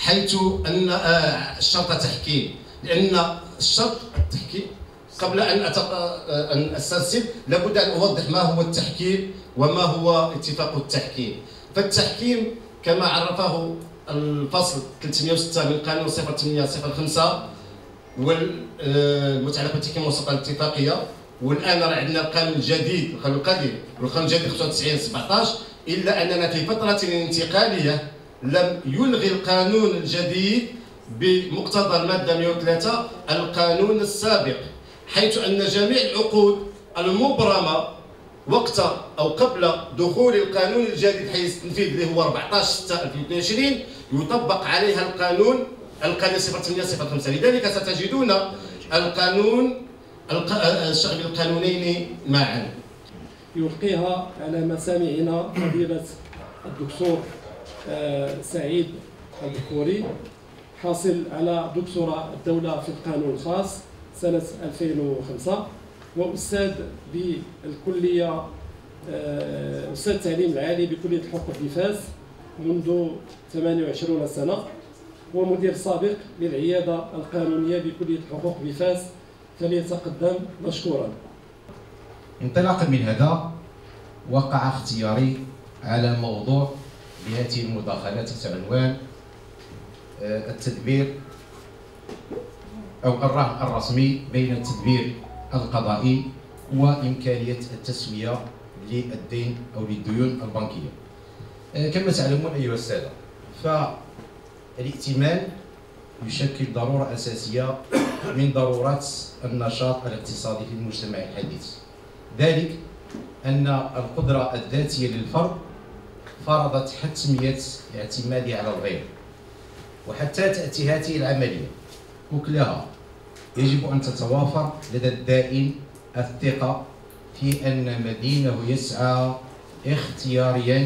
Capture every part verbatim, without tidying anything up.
حيث أن الشرط تحكيم، لأن الشرط التحكيم قبل أن أن أسترسل لابد أن أوضح ما هو التحكيم وما هو اتفاق التحكيم. فالتحكيم كما عرفه الفصل ثلاثمئة وستة من قانون صفر ثمانية صفر خمسة والمتعلق بالتحكيم والوساطة الاتفاقية، والآن راه عندنا القانون الجديد القانون القديم والقانون الجديد خمسة وتسعين سبعطاش، إلا أننا في فترة انتقالية لم يلغي القانون الجديد بمقتضى المادة مئة وثلاثة القانون السابق، حيث أن جميع العقود المبرمة وقت أو قبل دخول القانون الجديد حيث التنفيذ اللي هو أربعطاش ستة ألفين واثنين وعشرين يطبق عليها القانون القانون صفر ثمانية صفر خمسة. لذلك ستجدون القانون الشغل القانونين معا. يلقيها على مسامعنا فضيلة الدكتور سعيد البكوري، حاصل على دكتوراه الدولة في القانون الخاص سنة ألفين وخمسة، وأستاذ بالكلية أستاذ التعليم العالي بكلية الحقوق بفاس منذ ثمانية وعشرين سنة، ومدير سابق للعيادة القانونية بكلية الحقوق بفاس، فليتقدم مشكورا. انطلاقا من هذا وقع اختياري على موضوع بهذه المداخلات تحت عنوان التدبير أو الرهن الرسمي بين التدبير القضائي وإمكانية التسوية للدين أو للديون البنكية. كما تعلمون أيها السادة، فالائتمان يشكل ضرورة أساسية من ضرورات النشاط الاقتصادي في المجتمع الحديث، ذلك أن القدرة الذاتية للفرد فرضت حتمية اعتماده على الغير، وحتى تأتي هذه العملية كلها يجب أن تتوافر لدى الدائن الثقة في أن مدينه يسعى اختياريا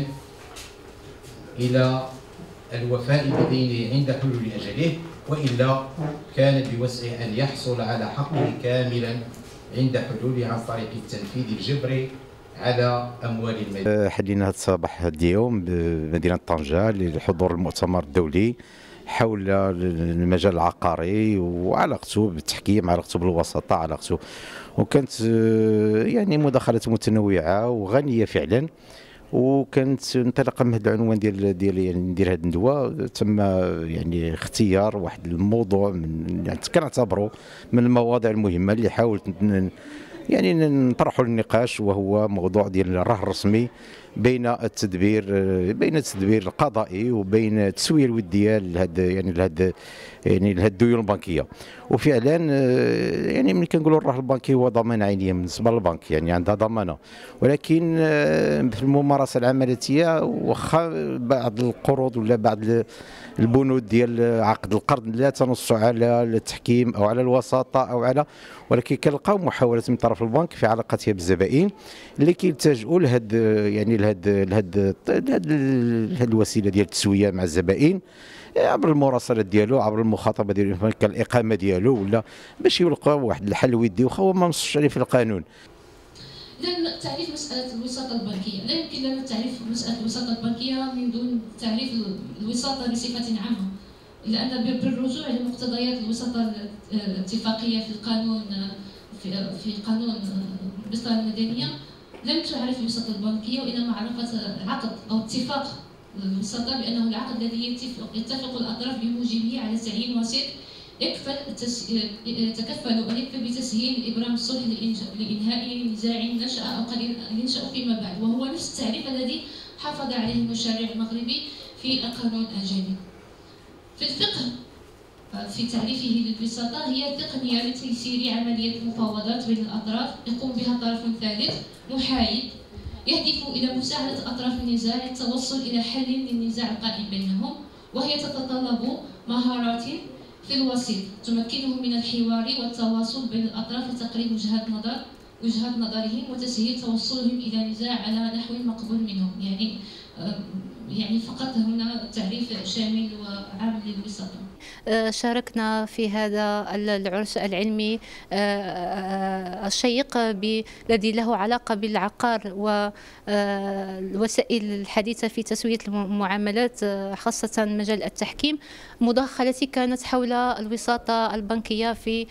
إلى الوفاء بدينه عند حلول أجله، وإلا كان بوسعه أن يحصل على حقه كاملا عند حلوله عن طريق التنفيذ الجبري على أموال المدينة. حدينا هذا الصباح اليوم بمدينة طنجة لحضور المؤتمر الدولي حول المجال العقاري وعلاقته بالتحكيم، علاقته بالوساطة، علاقته، وكانت يعني مداخلات متنوعة وغنية فعلا، وكانت انطلاقا من هذا العنوان ديال ديال يعني ندير هذه الندوه تم يعني اختيار واحد الموضوع من يعني كنعتبره من المواضيع المهمه اللي حاولت يعني نطرحوا النقاش، وهو موضوع ديال الرهن الرسمي بين التدبير بين التدبير القضائي وبين التسويه الوديه لهذا يعني لهذا يعني لهذه الديون البنكيه. وفعلا يعني ملي كنقولوا الرهن البنكي هو ضمان عينيه بالنسبه للبنك، يعني عندها ضمانه، ولكن في الممارسه العمليه واخا بعض القروض ولا بعض البنود ديال عقد القرض لا تنص على التحكيم او على الوساطه او على، ولكن كنلقاو محاولات من طرف البنك في علاقتها بالزبائن اللي كيلتجؤوا لهاد يعني لهاد لهاد لهاد الوسيله ديال التسويه مع الزبائن عبر المراسلات ديالو، عبر المخاطبه ديالو كالاقامه ديالو، ولا باش يلقاو واحد الحل ودي واخا هو ما نصش عليه في القانون. إذا تعريف مسألة الوساطة البنكية، لا يمكن لنا تعريف مسألة الوساطة البنكية من دون تعريف الوساطة بصفة عامة، لأن بالرجوع لمقتضيات الوساطة الاتفاقية في القانون في في قانون البسطة المدنية لم تعرف الوساطة البنكية، وإنما عرفت عقد أو اتفاق الوساطة بأنه العقد الذي يتفق, يتفق الأطراف بموجبه على تعيين وسيط يكفل يتكفل أن يكفل بتسهيل إبرام الصلح لإنهاء نزاع نشأ أو قد ينشأ فيما بعد، وهو نفس التعريف الذي حافظ عليه المشرع المغربي في القانون الجديد. في الفقه في تعريفه للوساطة هي تقنية لتيسير عملية المفاوضات بين الأطراف يقوم بها طرف ثالث محايد يهدف إلى مساعدة أطراف النزاع للتوصل إلى حل للنزاع القائم بينهم، وهي تتطلب مهارات في الوسيط تمكنه من الحوار والتواصل بين الأطراف لتقريب وجهات نظر وجهات نظرهم وتسهيل توصلهم إلى نزاع على نحو مقبول منهم. يعني يعني فقط هنا تعريف شامل وعام للوساطة. شاركنا في هذا العرس العلمي الشيق الذي له علاقة بالعقار والوسائل الحديثة في تسوية المعاملات، خاصة مجال التحكيم. مداخلتي كانت حول الوساطة البنكية في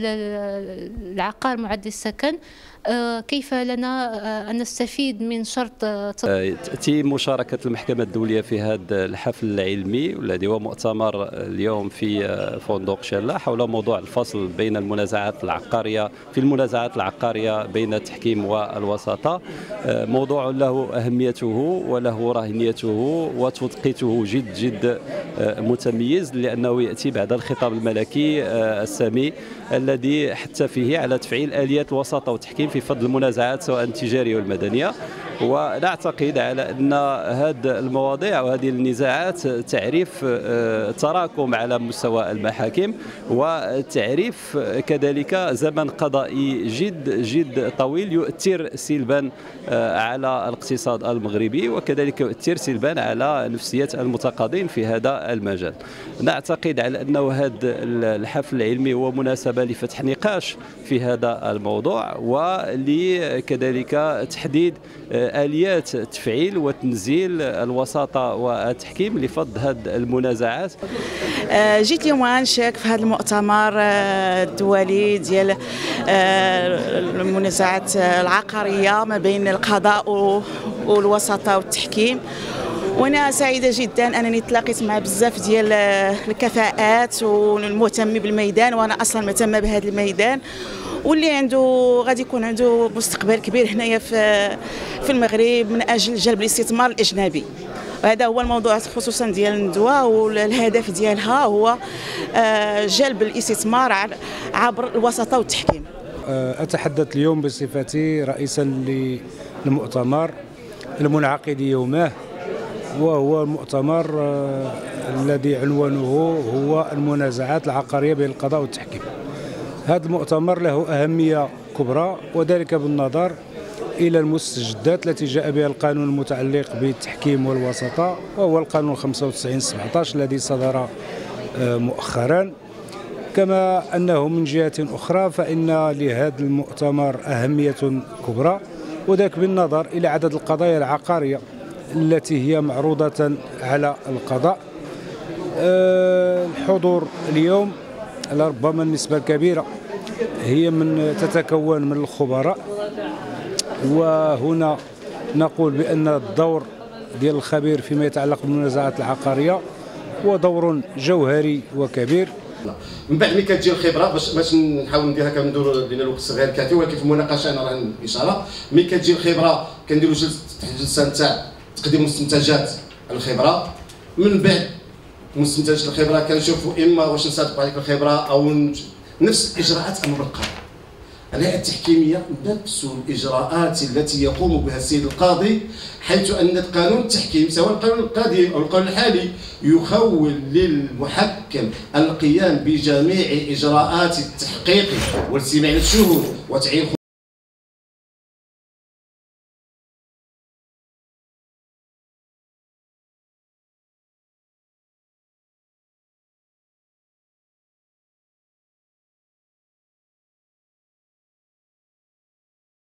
العقار معد السكن. كيف لنا أن نستفيد من شرط تأتي مشاركة المحكمة الدولية في هذا الحفل العلمي والذي هو مؤتمر اليوم في فندق شلة حول موضوع الفصل بين المنازعات العقارية في المنازعات العقارية بين التحكيم والوساطة. موضوع له أهميته وله راهنيته وتوقيته جد جد متميز، لأنه يأتي بعد الخطاب الملكي السامي الذي حث فيه على تفعيل آليات الوساطة والتحكيم في فض المنازعات سواء التجارية والمدنية. ونعتقد على أن هذه المواضيع وهذه النزاعات تعريف تراكم على مستوى المحاكم، وتعريف كذلك زمن قضائي جد جد طويل يؤثر سلبا على الاقتصاد المغربي، وكذلك يؤثر سلبا على نفسية المتقاضين في هذا المجال. نعتقد على أنه هذا الحفل العلمي هو مناسبة لفتح نقاش في هذا الموضوع، ولكذلك تحديد آليات تفعيل وتنزيل الوساطة والتحكيم لفض هذه المنازعات. جيت اليوم نشارك في هذا المؤتمر الدولي ديال المنازعات العقارية ما بين القضاء والوساطة والتحكيم، وانا سعيده جدا انني تلاقيت مع بزاف ديال الكفاءات والمهتم بالميدان، وانا اصلا مهتمه بهذا الميدان، واللي عنده غادي يكون عنده مستقبل كبير هنايا في في المغرب من اجل جلب الاستثمار الاجنبي. وهذا هو الموضوع خصوصا ديال الندوه، والهدف ديالها هو جلب الاستثمار عبر الوساطه والتحكيم. اتحدث اليوم بصفتي رئيسا للمؤتمر المنعقد يومه، وهو المؤتمر الذي عنوانه هو المنازعات العقارية بين القضاء والتحكيم. هذا المؤتمر له أهمية كبرى، وذلك بالنظر إلى المستجدات التي جاء بها القانون المتعلق بالتحكيم والوساطة، وهو القانون خمسة وتسعين سبعطاش الذي صدر مؤخرا. كما أنه من جهة أخرى فإن لهذا المؤتمر أهمية كبرى، وذلك بالنظر إلى عدد القضايا العقارية التي هي معروضة على القضاء. الحضور اليوم لربما النسبة الكبيرة هي من تتكون من الخبراء، وهنا نقول بأن الدور ديال الخبير فيما يتعلق بالمنازعات العقارية هو دور جوهري وكبير. من بعد ملي كتجي الخبره باش باش نحاول نديرها كنديروا لان الوقت غير كافي، ولكن في المناقشه انا راه اشاره ملي كتجي الخبره كنديروا جلسه نتاع تقديم مستنتجات الخبره. من بعد مستنتجات الخبره كنشوفوا اما واش نصادقوا عليك الخبره او نفس الاجراءات امام القاضي. الهيئه التحكيميه نفس الاجراءات التي يقوم بها السيد القاضي، حيث ان قانون التحكيم سواء القانون القديم او القانون الحالي يخول للمحكم القيام بجميع اجراءات التحقيق والاستماع للشهود وتعيين